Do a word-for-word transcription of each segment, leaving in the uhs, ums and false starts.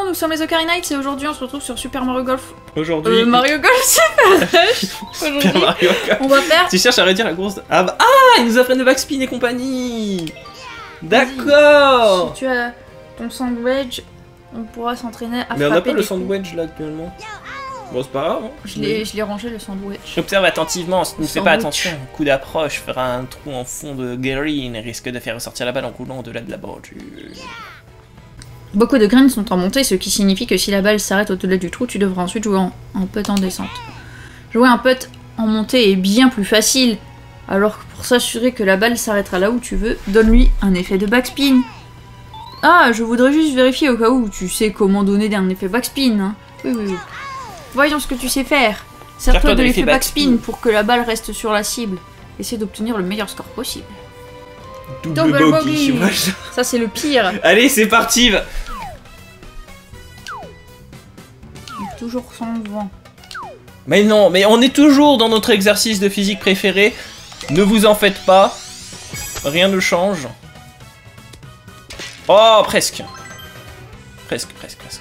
nous sommes les Ocarina Knights et aujourd'hui on se retrouve sur Super Mario Golf. Aujourd'hui. Euh, Mario Golf Super Rush. Aujourd'hui, Mario Golf. on va faire. Tu cherches à redire la course. De... Ah, bah... ah, ils nous apprennent le backspin et compagnie. D'accord. Si tu as ton sandwich, on pourra s'entraîner à Mais on n'a frapper pas le des sandwich là actuellement. Bon, c'est pas grave. Hein. Je l'ai je l'ai rangé le sandwich. Observe attentivement, si tu ne fais pas Sandwich. attention, un coup d'approche fera un trou en fond de green et risque de faire ressortir la balle en roulant au-delà de la bordure. Beaucoup de graines sont en montée, ce qui signifie que si la balle s'arrête au-delà du trou, tu devras ensuite jouer en, en putt en descente. Jouer un putt en montée est bien plus facile, alors que pour s'assurer que la balle s'arrêtera là où tu veux, donne-lui un effet de backspin. Ah, je voudrais juste vérifier au cas où tu sais comment donner un effet backspin. Hein. Oui, oui, oui. Voyons ce que tu sais faire. Sers-toi de l'effet backspin pour que la balle reste sur la cible. Essaie d'obtenir le meilleur score possible. Double, Double bogey, bogey. moi, je- Ça, c'est le pire. Allez, c'est parti. va. Toujours sans vent. Mais non, mais on est toujours dans notre exercice de physique préféré. Ne vous en faites pas. Rien ne change. Oh, presque. Presque, presque, presque.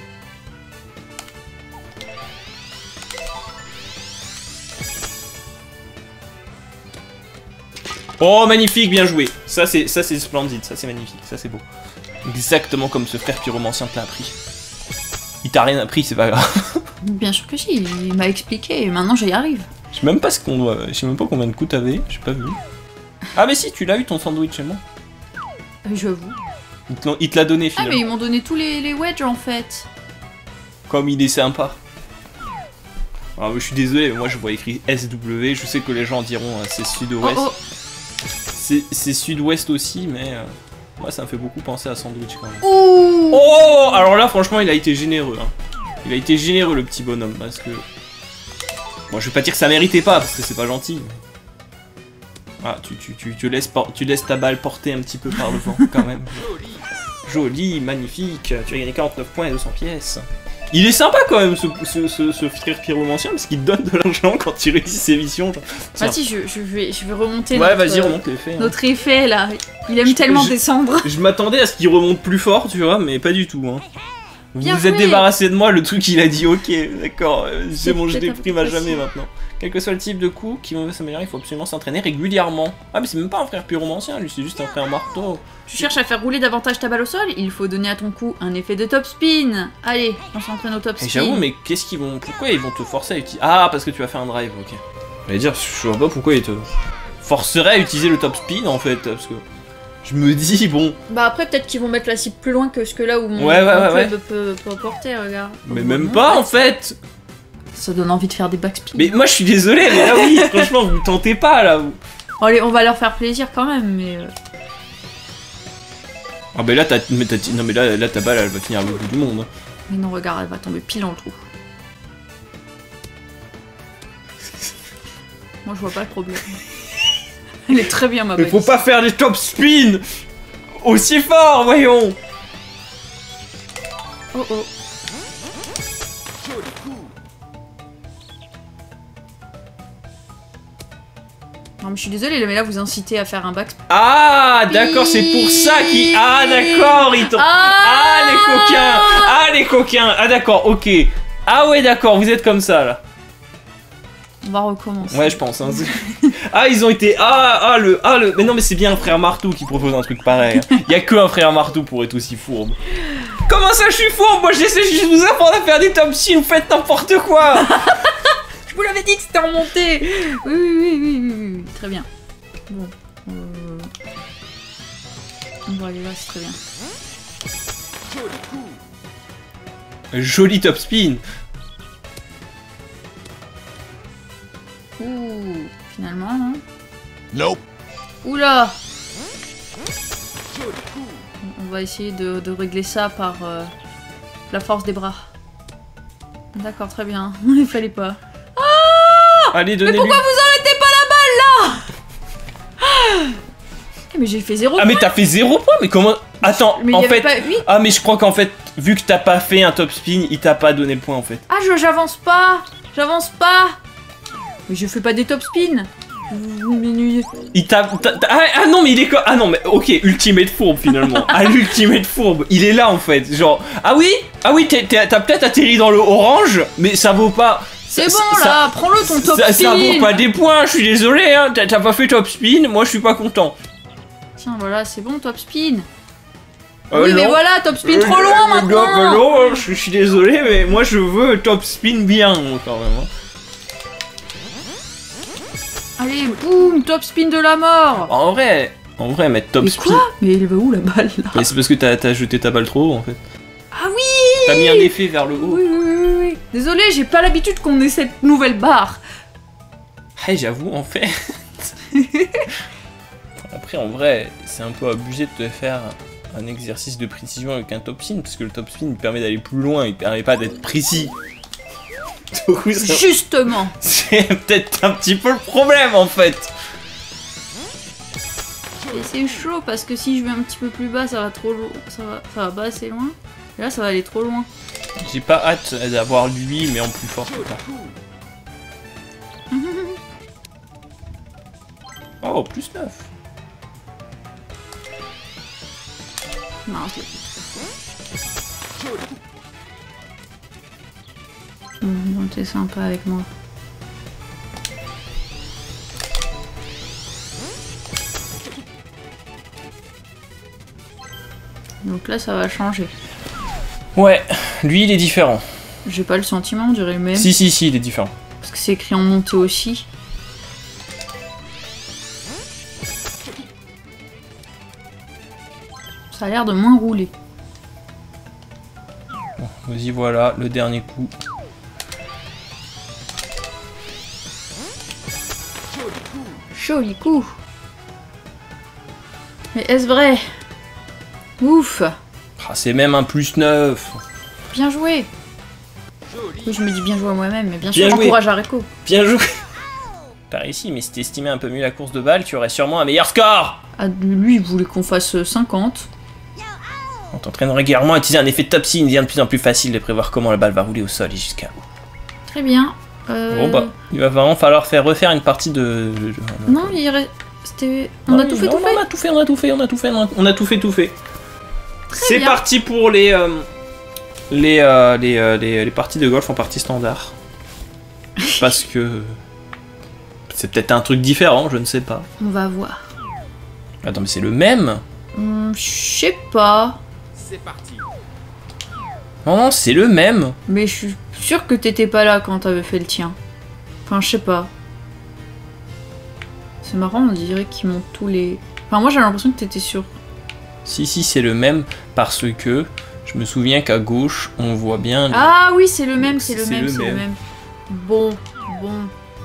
Oh, magnifique, bien joué. Ça, c'est ça c'est splendide, ça, c'est magnifique, ça, c'est beau. Exactement comme ce frère pyromancien te l'a appris. Il t'a rien appris, c'est pas grave. Bien sûr que si, il m'a expliqué et maintenant j'y arrive. Je sais même pas ce qu'on doit... Je sais même pas combien de coups t'avais, j'ai pas vu. Ah mais si, tu l'as eu ton sandwich chez moi. J'avoue. Il te l'a- il te l'a donné Ah finalement. mais ils m'ont donné tous les, les wedges en fait. Comme il est sympa. Ah, mais je suis désolé, mais moi je vois écrit S W, je sais que les gens diront euh, c'est Oh sud-ouest. oh. C'est c'est sud-ouest aussi, mais... euh, moi ça me fait beaucoup penser à sandwich quand même. Ouh. Oh, alors là franchement il a été généreux. Hein. Il a été généreux le petit bonhomme parce que... Bon, je vais pas dire que ça méritait pas parce que c'est pas gentil. mais- Ah, tu, tu, tu, tu, laisses por- tu laisses ta balle porter un petit peu par le vent quand même. Joli, magnifique, tu as gagné quarante-neuf points et deux cents pièces. Il est sympa quand même ce, ce, ce, ce frère pyromancien parce qu'il te donne de l'argent quand il réussit ses missions. Genre. Tiens. Vas-y, je, je, vais, je vais remonter Ouais, notre, vas-y, euh, remonte l'effet. hein. notre effet là. Il aime Je- tellement je- descendre. Je m'attendais à ce qu'il remonte plus fort, tu vois, mais pas du tout. Hein. Vous Bien vous êtes joué. débarrassé de moi, le truc il a dit ok, d'accord, euh, c'est C'est bon, je peut-être un déprime peu à jamais facile. maintenant. Quel que soit le type de coup qui veut s'améliorer, il faut absolument s'entraîner régulièrement. Ah, mais c'est même pas un frère pyromancien, lui, c'est juste un frère marteau. Tu cherches à faire rouler davantage ta balle au sol, il faut donner à ton coup un effet de top spin. Allez, on s'entraîne au top spin. Et j'avoue, mais qu'est-ce qu'ils vont. Pourquoi ils vont te forcer à utiliser. Ah, parce que tu vas faire un drive, ok. J'allais dire, je vois pas pourquoi ils te forceraient à utiliser le top spin en fait, parce que. Je me dis, bon. Bah après peut-être qu'ils vont mettre la cible plus loin que ce que là où mon, Ouais, ouais, mon ouais, club Peut, peut porter, regarde. Mais Bon, même non, pas en fait. Ça donne envie de faire des backspins. Mais moi je suis désolé, mais là oui, franchement, vous tentez pas là. Vous. Allez, on va leur faire plaisir quand même, mais... euh, Ah, mais là, t'as. mais t'as- Non, mais là, là, ta balle elle va finir à l'autre bout du monde. Mais non, regarde, elle va tomber pile dans le trou. Moi, je vois pas le problème. Elle est très bien, ma Mais balle. faut pas faire des top spins aussi fort, voyons. Oh oh. Non, mais je suis désolée, mais là, vous incitez à faire un backspin. Ah, d'accord, c'est pour ça qu'ils. Ah, d'accord, ils t'ont. Ah, les coquins. Ah, les coquins. Ah, d'accord, ok. Ah, ouais, d'accord, vous êtes comme ça là. On va recommencer. Ouais, je pense. Hein. Ah, ils ont été. Ah, ah, le. Ah, le. Mais non, mais c'est bien un frère marteau qui propose un truc pareil. Il y a que un frère marteau pour être aussi fourbe. Comment ça, je suis fourbe? Moi, j'essaie juste de vous apprendre à faire des top spins, vous faites n'importe quoi. Je vous l'avais dit que c'était en montée. Oui, oui, oui, oui, oui, oui, oui, très bien. Bon. Euh... On va aller là, c'est très bien. Joli top spin. Ouh, finalement, hein. Nope. Oula. On va essayer de, de régler ça par euh, la force des bras. D'accord, très bien. Il fallait pas. Allez, Mais donnez-lui. pourquoi vous arrêtez pas la balle là? Eh, mais j'ai fait zéro Ah, mais t'as fait zéro point, mais comment. Attends, Mais il en y avait fait. pas huit. Ah, mais je crois qu'en fait, vu que t'as pas fait un top spin, il t'a pas donné le point en fait. Ah, je j'avance pas. J'avance pas. Mais je fais pas des top spins. Il t'a... Ah, ah non, mais il est quoi? Ah non, mais ok, ultimate fourbe finalement. Ah, l'ultimate fourbe, il est là en fait. Genre, ah oui, ah oui, t'as peut-être atterri dans le orange, mais ça vaut pas. C'est bon ça, là, prends-le ton top ça, spin. Ça vaut pas des points, je suis désolé, hein. T'as pas fait top spin, moi je suis pas content. Tiens, voilà, c'est bon, top spin. Euh, oui, non. mais voilà, top spin euh, trop loin euh, maintenant. Non, non, je, je suis désolé, mais moi je veux top spin bien quand même. Hein. Allez, boum, top spin de la mort. En vrai, en vrai, mettre top mais spin. Quoi mais elle va où la balle là? Mais c'est parce que t'as jeté ta balle trop haut en fait. Ah oui. T'as mis un effet vers le haut. Oui, oui, oui, oui. Désolé, j'ai pas l'habitude qu'on ait cette nouvelle barre. Ah, j'avoue, en fait. Après, en vrai, c'est un peu abusé de te faire un exercice de précision avec un top spin, parce que le top spin il permet d'aller plus loin, il permet pas d'être précis. Du coup, ça... Justement. C'est peut-être un petit peu le problème en fait. Et c'est chaud parce que si je vais un petit peu plus bas, ça va trop loin, ça va, ça va pas assez loin. Et là, ça va aller trop loin. J'ai pas hâte d'avoir lui, mais en plus fort plus tard. Oh, plus neuf. Non, c'est... Bon, t'es sympa avec moi. Donc là, ça va changer. Ouais, lui, il est différent. J'ai pas le sentiment, on dirait le même. Si, si, si, il est différent. Parce que c'est écrit en montée aussi. Ça a l'air de moins rouler. Bon, vas-y, voilà, le dernier coup. Joli coup. Mais est-ce vrai? Ouf. Ah, c'est même un plus neuf. Bien joué. Oui, je me dis bien joué à moi-même, mais bien, Bien sûr, joué. encourage à Rico. Bien joué. T'as réussi, mais si t'estimais un peu mieux la course de balle, tu aurais sûrement un meilleur score. Ah, lui, il voulait qu'on fasse cinquante. On t'entraîne régulièrement à utiliser un effet de top spin, il devient de plus en plus facile de prévoir comment la balle va rouler au sol et jusqu'à où. Très bien. Euh... Bon bah, il va vraiment falloir faire refaire une partie de... Non, il reste... C'était... On non, a tout fait, non, tout non, fait on a tout fait, on a tout fait, on a tout fait, on a tout fait, tout fait. C'est bien. parti pour les... Euh, les, euh, les, euh, les... les parties de golf en partie standard. Parce que... C'est peut-être un truc différent, je ne sais pas. On va voir. Attends, mais c'est le même? Hum, je sais pas. C'est parti. Non, non, c'est le même. Mais je suis sûre que t'étais pas là quand t'avais fait le tien. Enfin, je sais pas. C'est marrant, on dirait qu'ils montent tous les... Enfin, moi j'ai l'impression que t'étais sûr. Si, si, c'est le même, parce que je me souviens qu'à gauche, on voit bien... Les... Ah oui, c'est le même, c'est le C'est même, le c'est le même. même. Bon, bon.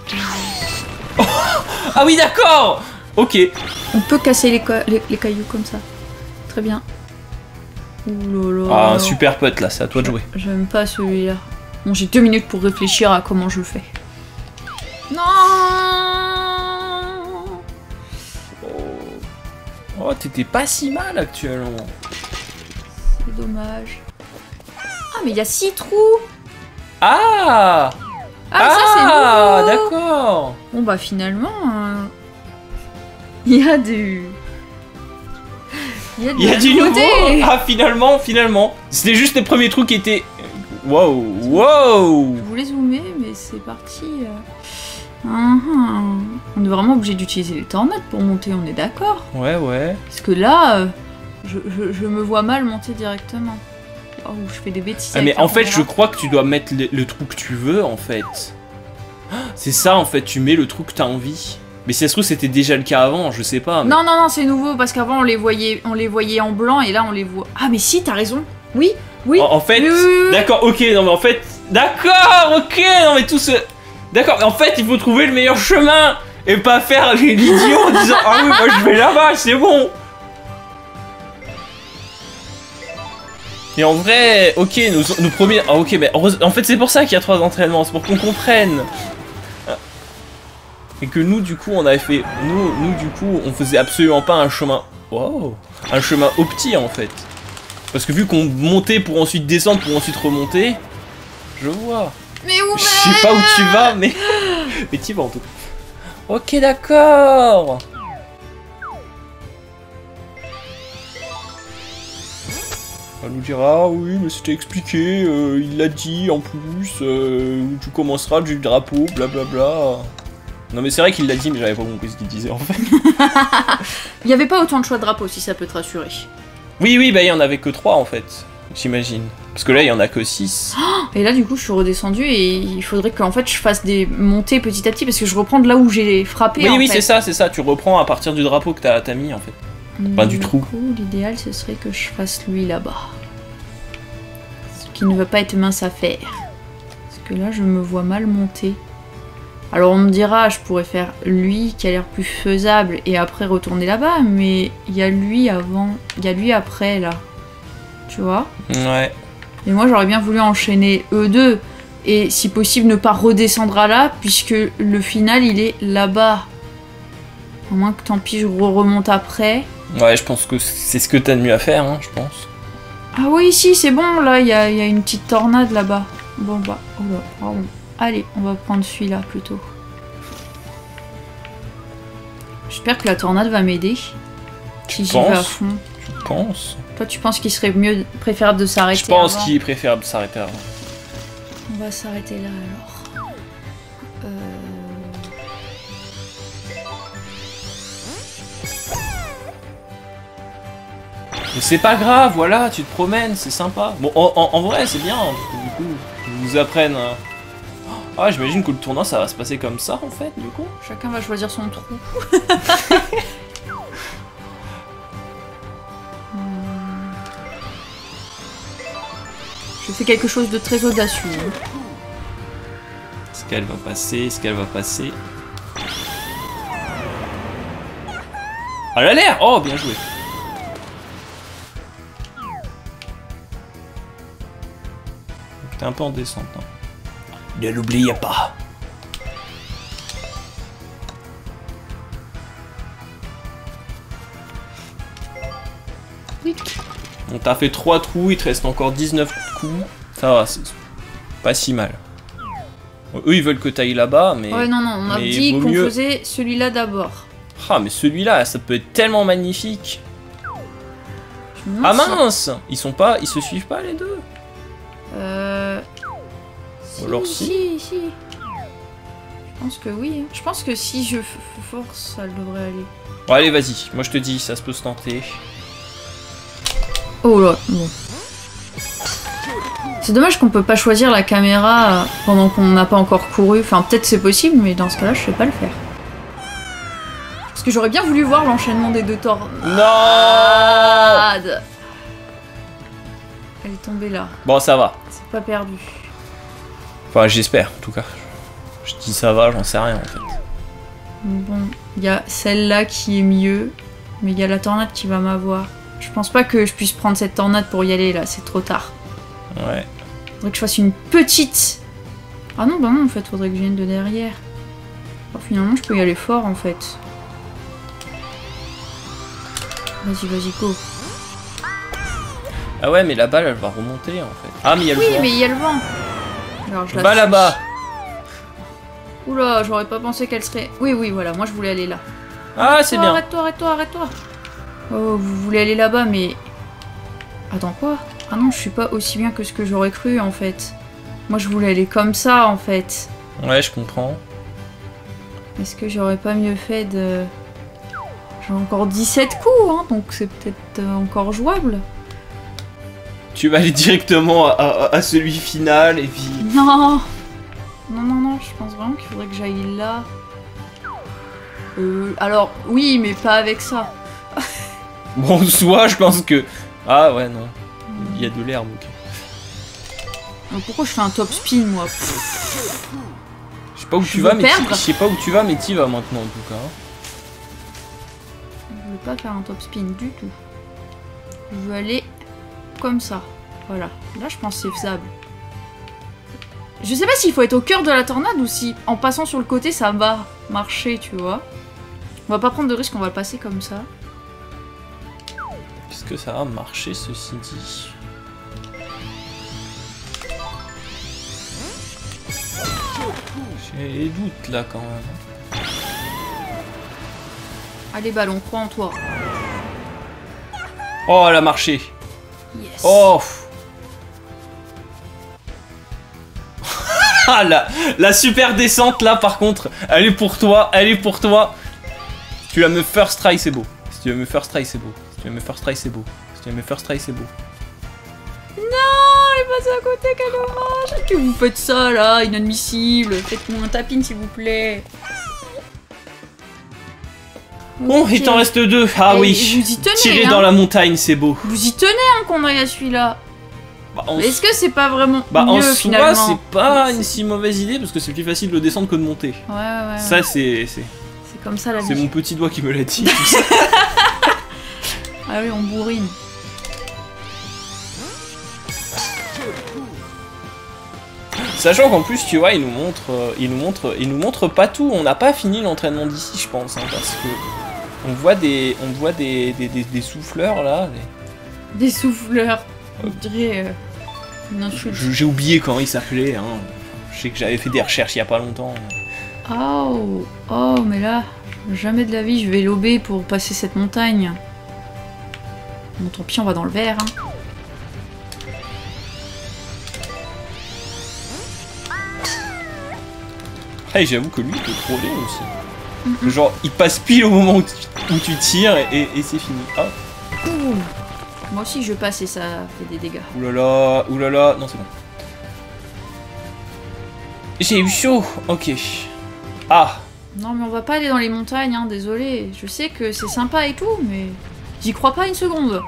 Ah oui, d'accord. Ok. On peut casser les, ca- les, les cailloux comme ça. Très bien. Ouh là là. Ah, un super pote là, c'est à toi de jouer. J'aime pas celui-là. Bon, j'ai deux minutes pour réfléchir à comment je le fais. Non. Oh, oh t'étais pas si mal actuellement. C'est dommage. Ah, mais il y a six trous. Ah Ah, ça c'est Ah, nouveau. d'accord. Bon bah finalement, euh, il y a du... Il y a, de Il y a la du nouveauté. nouveau. Ah, finalement, finalement. C'était juste les premiers trucs qui étaient... Wow, wow. Je voulais zoomer, mais c'est parti. euh. Ah, ah. On est vraiment obligé d'utiliser les tornades pour monter, on est d'accord? Ouais, ouais. Parce que là, euh, je, je- je me vois mal monter directement. Oh, je fais des bêtises. Ah, avec mais la en fait, je caméra. crois que tu dois mettre le, le trou que tu veux, en fait. Ah, c'est ça, en fait, tu mets le trou que t'as envie. Mais si ça se trouve, c'était déjà le cas avant, je sais pas. Mais... Non, non, non, c'est nouveau parce qu'avant on les voyait, on les voyait en blanc et là on les voit. Ah, mais si, t'as raison. Oui, oui. En, en fait, Oui, oui, oui, oui. d'accord, ok, non mais en fait, d'accord, ok, non mais tout ce... D'accord, mais en fait, il faut trouver le meilleur chemin et pas faire l'idiot en disant « Ah oui, moi je vais là-bas, c'est bon !» Et en vrai, ok, nos, nos premiers... Ah ok, mais heureuse- en fait c'est pour ça qu'il y a trois entraînements, c'est pour qu'on comprenne. Et que nous, du coup, on avait fait... Nous, nous du coup, on faisait absolument pas un chemin... Wow. Un chemin opti, en fait. Parce que vu qu'on montait pour ensuite descendre, pour ensuite remonter... Je vois. Mais où Je sais pas où tu vas, mais... Mais tu vas en tout cas. Ok, d'accord. Elle nous dira, ah oui, mais c'était expliqué, euh, il l'a dit en plus, euh, tu commenceras du drapeau, blablabla. Non mais c'est vrai qu'il l'a dit, mais j'avais pas compris ce qu'il disait en fait. Il n'y avait pas autant de choix de drapeaux, si ça peut te rassurer. Oui, oui, bah il y en avait que trois en fait, j'imagine. Parce que là, il y en a que six. Et là, du coup, je suis redescendue et il faudrait qu'en fait, je fasse des montées petit à petit parce que je reprends de là où j'ai frappé. Oui, en oui, fait. c'est ça, c'est ça. Tu reprends à partir du drapeau que t'as mis en fait. Pas du trou. Du coup, l'idéal, ce serait que je fasse lui là-bas. Ce qui ne va pas être mince à faire. Parce que là, je me vois mal monter. Alors, on me dira, je pourrais faire lui qui a l'air plus faisable et après retourner là-bas, mais il y a lui avant, il y a lui après là. Tu vois ? Ouais. Et moi, j'aurais bien voulu enchaîner eux deux. Et si possible, ne pas redescendre à là, puisque le final, il est là-bas. À moins que tant pis, je remonte après. Ouais, je pense que c'est ce que t'as de mieux à faire, hein, je pense. Ah oui, si, c'est bon, là, il y a, y a une petite tornade là-bas. Bon, bah, oh là, pardon. Allez, on va prendre celui-là, plutôt. J'espère que la tornade va m'aider. Si j'y vais à fond. Tu penses? Toi, tu penses qu'il serait mieux, préférable de s'arrêter? Je pense avant qu'il est préférable de s'arrêter avant. On va s'arrêter là, alors. Euh... Mais c'est pas grave, voilà, tu te promènes, c'est sympa. Bon, en, en, en vrai, c'est bien, parce que du coup, ils nous apprennent... Euh... Ah, j'imagine que le tournoi, ça va se passer comme ça, en fait, du coup. Chacun va choisir son trou. Je fais quelque chose de très audacieux. Est-ce qu'elle va passer? Est-ce qu'elle va passer? Ah, elle a l'air! Oh, bien joué! T'es un peu en descente. Hein. Ne l'oubliez pas! Oui. On t'a fait trois trous, il te reste encore dix-neuf coups. Ça va, c'est pas si mal. Eux, ils veulent que t'ailles là-bas, mais... Ouais, non, non, on a dit qu'on mieux... faisait celui-là d'abord. Ah, mais celui-là, ça peut être tellement magnifique. Ah mince! Ils sont pas... Ils se suivent pas, les deux? Euh... Si, alors si. Si, si. Je pense que oui. Je pense que si je force, ça devrait aller. Bon, allez, vas-y. Moi, je te dis, ça se peut se tenter. Oh là, bon. C'est dommage qu'on peut pas choisir la caméra pendant qu'on n'a pas encore couru. Enfin, peut-être c'est possible, mais dans ce cas-là, je sais pas le faire. Parce que j'aurais bien voulu voir l'enchaînement des deux tornades. Non! Elle est tombée là. Bon, ça va. C'est pas perdu. Enfin, j'espère, en tout cas. Je dis ça va, j'en sais rien, en fait. Bon, il y a celle-là qui est mieux, mais il y a la tornade qui va m'avoir. Je pense pas que je puisse prendre cette tornade pour y aller, là, c'est trop tard. Ouais. Faudrait que je fasse une petite... Ah non, bah non, en fait, faudrait que je vienne de derrière. Alors, finalement, je peux y aller fort, en fait. Vas-y, vas-y, go. Ah ouais, mais la balle, elle va remonter, en fait. Ah, mais il y a le oui, vent. Oui, mais il y a le vent. Alors, je la Va là-bas. Oula, j'aurais pas pensé qu'elle serait... Oui, oui, voilà, moi, je voulais aller là. Ah, c'est bien. Arrête-toi, arrête-toi, arrête-toi. Oh, vous voulez aller là-bas, mais... Attends, quoi? Ah non, je suis pas aussi bien que ce que j'aurais cru, en fait. Moi, je voulais aller comme ça, en fait. Ouais, je comprends. Est-ce que j'aurais pas mieux fait de... J'ai encore dix-sept coups, hein, donc c'est peut-être euh, encore jouable. Tu vas aller directement à, à, à celui final, et puis... Non. Non, non, non, je pense vraiment qu'il faudrait que j'aille là. Euh, alors, oui, mais pas avec ça. Bon, soit, je pense que... Ah ouais, non. Il y a de l'herbe, ok. Donc pourquoi je fais un top spin, moi? Je sais pas où je tu vas, mais perdre. je sais pas où tu vas, mais t'y vas maintenant, en tout cas. Je veux pas faire un top spin du tout. Je veux aller comme ça. Voilà. Là, je pense que c'est faisable. Je sais pas s'il faut être au cœur de la tornade ou si, en passant sur le côté, ça va marcher, tu vois. On va pas prendre de risque, on va le passer comme ça. Est-ce que ça va marcher, ceci dit? J'ai des doutes, là, quand même. Allez, ballon, crois en toi. Oh, elle a marché. Yes. Oh. Ah, la, la super descente là, par contre, elle est pour toi, elle est pour toi. Si tu vas me first try, c'est beau. Si tu vas me first try, c'est beau. Si tu vas me first try, c'est beau. Si tu vas me first try, c'est beau. Non, elle est passée à côté, quel dommage. Que vous faites ça là, inadmissible. Faites-moi un tapin s'il vous plaît. Bon, Ok. il t'en reste deux. Ah Et oui. vous y tenez, Tirer hein. dans la montagne, c'est beau. Vous y tenez, hein, qu'on aille à celui-là. Bah, en, Est-ce que c'est pas vraiment bah, en mieux soi, finalement? c'est pas C'est- une si mauvaise idée parce que c'est plus facile de descendre que de monter. Ouais, ouais. Ça, ouais. c'est c'est C'est comme ça la c'est vie. mon petit doigt qui me l'a dit. tout ça. Ah oui, on bourrine. Sachant qu'en plus, tu vois, il nous montre, euh, il nous montre, il nous montre pas tout. On n'a pas fini l'entraînement d'ici, je pense, hein, parce que on voit des, on voit des, des, des, des souffleurs là. des- Des souffleurs. On dirait euh, une insulte. Je- J'ai oublié comment ils s'appelaient. Hein. Je sais que j'avais fait des recherches il y a pas longtemps. Oh, oh, mais là, jamais de la vie je vais lober pour passer cette montagne. Bon, tant pis, on va dans le vert. Hein. Hey, j'avoue que lui, il peut troller aussi. Mm-hmm. Genre, il passe pile au moment où tu, où tu tires et, et, et c'est fini. Ah. Ouh. Moi aussi, je passe et ça fait des dégâts. Oulala, oulala, non c'est bon. J'ai eu chaud, ok. Ah. Non, mais on va pas aller dans les montagnes, hein, désolé. Je sais que c'est sympa et tout, mais j'y crois pas une seconde.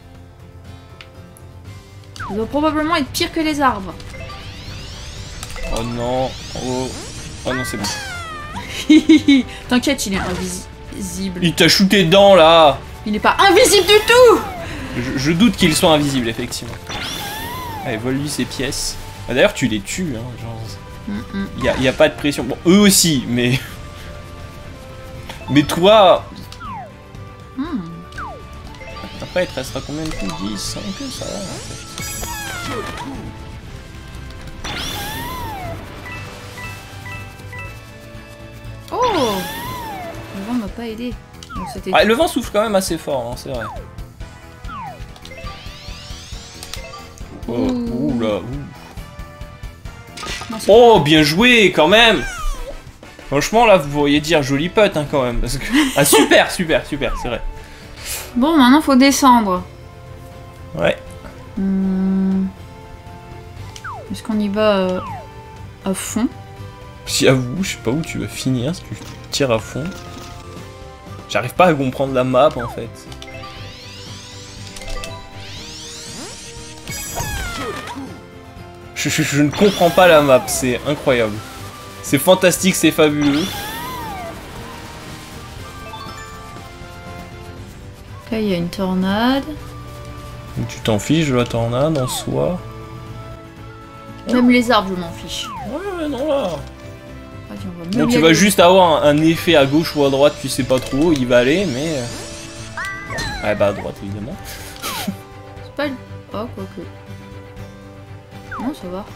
Ça doit probablement être pire que les arbres. Oh non, oh. Oh non, c'est bon. T'inquiète, il est invisible. Il t'a shooté dedans là. Il n'est pas invisible du tout. Je, je doute qu'ils soient invisibles, effectivement. Allez, vole-lui ses pièces. Ah, d'ailleurs, tu les tues, hein, genre... Mm -mm. Il y a, y a pas de pression. Bon, eux aussi, mais... Mais toi... Mm. Après, il te restera combien de coups? dix, cinq, ça va, en fait. Oh, le vent m'a pas aidé. Donc, c'était- Ah, le vent souffle quand même assez fort, hein, c'est vrai. Oh, ouh là, ouh. Non, c'est- Oh, bien joué, quand même. Franchement, là, vous pourriez dire joli putt, hein, quand même. Parce que... Ah, super, super, super, c'est vrai. Bon, maintenant faut descendre. Ouais. Hmm. Est-ce qu'on y va euh, à fond? J'avoue, je sais pas où tu vas finir si tu tires à fond. J'arrive pas à comprendre la map, en fait. Je, je- je ne comprends pas la map, c'est incroyable. C'est fantastique, c'est fabuleux. Là, il y a une tornade. Donc, tu t'en fiches de la tornade en soi. Même les arbres, je m'en fiche. Ouais, non, là. Vas-y, on va Bon, mieux y tu aller. vas juste avoir un, un effet à gauche ou à droite, tu sais pas trop où il va aller, mais... euh, Ouais, bah à droite, évidemment. C'est pas... Oh, quoique. Non, ça va.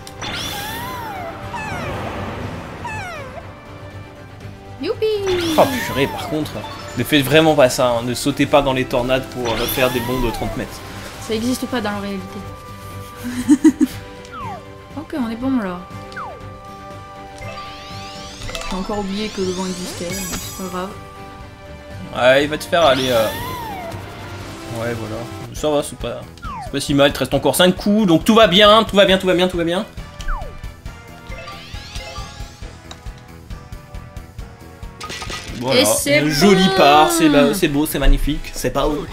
Youpi! Oh purée, par contre, ne faites vraiment pas ça, hein. Ne sautez pas dans les tornades pour euh, faire des bonds de trente mètres. Ça existe pas dans la réalité. Ok, on est bon là. J'ai encore oublié que le vent existait, mais c'est pas grave. Ouais, il va te faire aller... Euh... Ouais, voilà. Ça va, c'est pas... C'est pas si mal, il te reste encore cinq coups, donc tout va bien, tout va bien, tout va bien, tout va bien. Voilà, Et c'est un joli bon. part, c'est ba- c'est beau, c'est magnifique, c'est pas beau.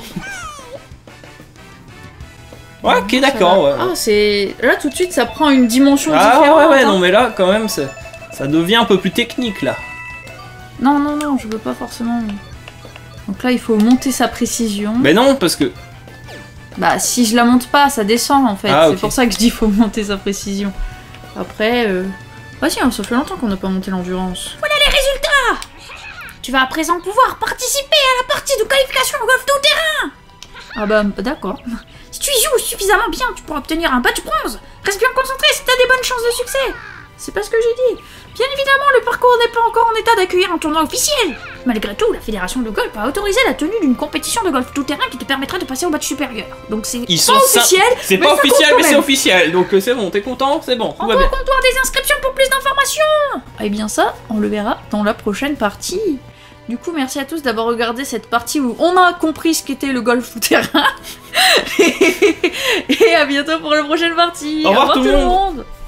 Ouais, ok, d'accord, ouais. Ah, c'est... Là, tout de suite, ça prend une dimension Ah différente. ouais, ouais, hein. non mais là, quand même, ça, ça devient un peu plus technique, là. Non, non, non, je veux pas forcément... Donc là, il faut monter sa précision. Mais non, parce que... Bah, si je la monte pas, ça descend, en fait. Ah, c'est ok. pour ça que je dis faut monter sa précision. Après, euh... Bah si, hein, ça fait longtemps qu'on n'a pas monté l'endurance. Voilà les résultats! Tu vas à présent pouvoir participer à la partie de qualification au golf tout-terrain! Ah bah, d'accord. Si tu y joues suffisamment bien, tu pourras obtenir un badge bronze. Reste bien concentré si t'as des bonnes chances de succès. C'est pas ce que j'ai dit. Bien évidemment, le parcours n'est pas encore en état d'accueillir un tournoi officiel. Malgré tout, la fédération de golf a autorisé la tenue d'une compétition de golf tout-terrain qui te permettra de passer au match supérieur. Donc c'est Ils pas sont officiel, C'est mais pas ça compte officiel, quand mais c'est même. officiel. Donc euh, c'est bon, t'es content, c'est bon, tout va Envoie bien. au comptoir des inscriptions pour plus d'informations. Eh bien ça, on le verra dans la prochaine partie. Du coup, merci à tous d'avoir regardé cette partie où on a compris ce qu'était le golf tout-terrain. Et à bientôt pour la prochaine partie. Au revoir tout le monde. monde.